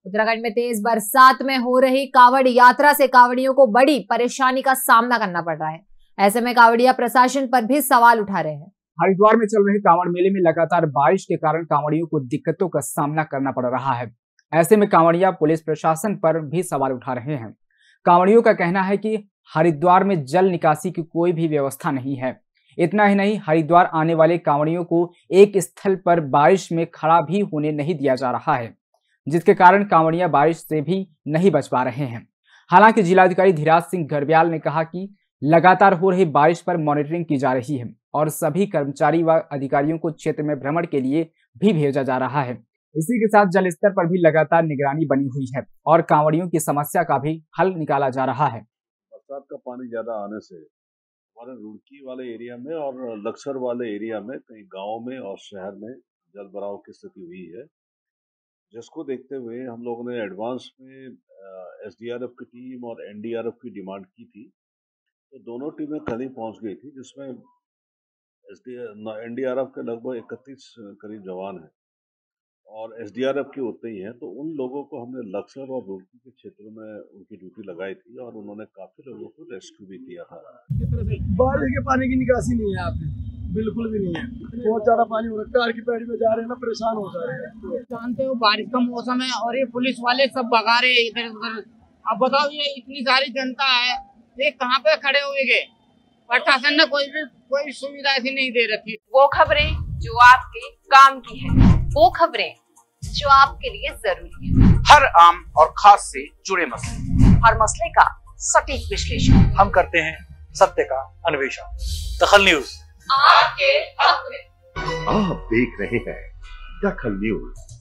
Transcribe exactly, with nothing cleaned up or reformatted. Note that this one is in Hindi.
उत्तराखंड में तेज बरसात में हो रही कांवड़ यात्रा से कांवड़ियों को बड़ी परेशानी का सामना करना पड़ रहा है। ऐसे में कांवड़िया प्रशासन पर भी सवाल उठा रहे हैं। हरिद्वार में चल रहे कांवड़ मेले में लगातार बारिश के कारण कांवड़ियों को दिक्कतों का सामना करना पड़ रहा है। ऐसे में कांवड़िया पुलिस प्रशासन पर भी सवाल उठा रहे हैं। कांवड़ियों का कहना है कि हरिद्वार में जल निकासी की कोई भी व्यवस्था नहीं है। इतना ही नहीं, हरिद्वार आने वाले कांवड़ियों को एक स्थल पर बारिश में खड़ा भी होने नहीं दिया जा रहा है, जिसके कारण कांवड़िया बारिश से भी नहीं बच पा रहे हैं। हालांकि जिलाधिकारी धीराज सिंह गर्ब्याल ने कहा कि लगातार हो रही बारिश पर मॉनिटरिंग की जा रही है और सभी कर्मचारी व अधिकारियों को क्षेत्र में भ्रमण के लिए भी भेजा जा रहा है। इसी के साथ जल स्तर पर भी लगातार निगरानी बनी हुई है और कांवड़ियों की समस्या का भी हल निकाला जा रहा है। बरसात का पानी ज्यादा आने से हमारे रुड़की वाले एरिया में और लक्सर वाले एरिया में कई गाँव में और शहर में जल भराव की स्थिति हुई है, जिसको देखते हुए हम लोगों ने एडवांस में एस डी आर एफ की टीम और एन डी आर एफ की डिमांड की थी। तो दोनों टीमें कल ही पहुंच गई थी, जिसमें एन डी आर एफ के लगभग इकतीस करीब जवान हैं और एस डी आर एफ के उतने ही हैं। तो उन लोगों को हमने लक्सर और रुड़की के क्षेत्रों में उनकी ड्यूटी लगाई थी और उन्होंने काफी लोगों को रेस्क्यू भी किया था। बारिश के पानी की निकासी नहीं है यहाँ पे, बिल्कुल भी नहीं है। बहुत ज्यादा पानी हो रहा है, कार की पैड़ी में जा रहे हैं ना, परेशान हो जा रहे हैं। जानते हो बारिश का मौसम है और ये पुलिस वाले सब भगा रहे हैं इधर उधर। अब बताओ, ये इतनी सारी जनता है, ये कहाँ पे खड़े हुए? प्रशासन ने कोई भी कोई सुविधा ऐसी नहीं दे रखी। वो खबरें जो आपके काम की है, वो खबरें जो आपके लिए जरूरी है, हर आम और खास से जुड़े मसले, हर मसले का सटीक विश्लेषण हम करते हैं सत्य का अन्वेषण। दखल न्यूज आपके हक में। आप देख रहे हैं दखल न्यूज।